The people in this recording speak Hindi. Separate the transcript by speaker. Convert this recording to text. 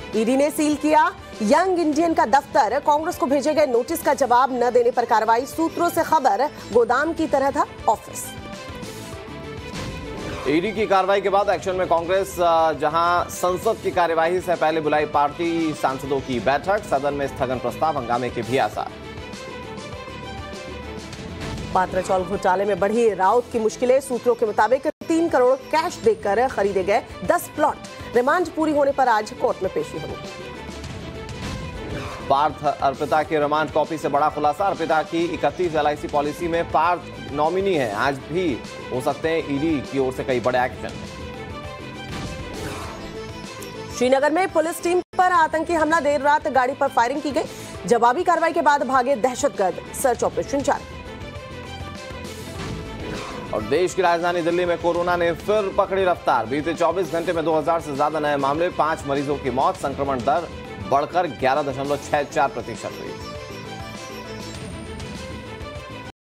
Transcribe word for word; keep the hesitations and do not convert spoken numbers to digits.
Speaker 1: ईडी ने सील किया यंग इंडियन का दफ्तर। कांग्रेस को भेजे गए नोटिस का जवाब न देने पर कार्रवाई। सूत्रों से खबर गोदाम की तरह था ऑफिस।
Speaker 2: ईडी की कार्रवाई के बाद एक्शन में कांग्रेस, जहां संसद की कार्यवाही से पहले बुलाई पार्टी सांसदों की बैठक। सदन में स्थगन प्रस्ताव, हंगामे के भी आसार।
Speaker 1: पात्राचौल घोटाले में बढ़ी राउत की मुश्किलें। सूत्रों के मुताबिक तीन करोड़ कैश देकर खरीदे गए दस प्लॉट। रिमांड पूरी होने पर आज कोर्ट में पेशी होगी।
Speaker 2: पार्थ अर्पिता के रिमांड कॉपी से बड़ा खुलासा। अर्पिता की इकतीस एल आई सी पॉलिसी में पार्थ नॉमिनी है। आज भी हो सकते हैं ईडी की ओर से कई बड़े एक्शन।
Speaker 1: श्रीनगर में पुलिस टीम पर आतंकी हमला। देर रात गाड़ी पर फायरिंग की गई। जवाबी कार्रवाई के बाद भागे दहशतगर्द। सर्च ऑपरेशन जारी।
Speaker 2: और देश की राजधानी दिल्ली में कोरोना ने फिर पकड़ी रफ्तार। बीते चौबीस घंटे में दो हज़ार से ज्यादा नए मामले, पांच मरीजों की मौत। संक्रमण दर बढ़कर ग्यारह दशमलव छह चार प्रतिशत हुई।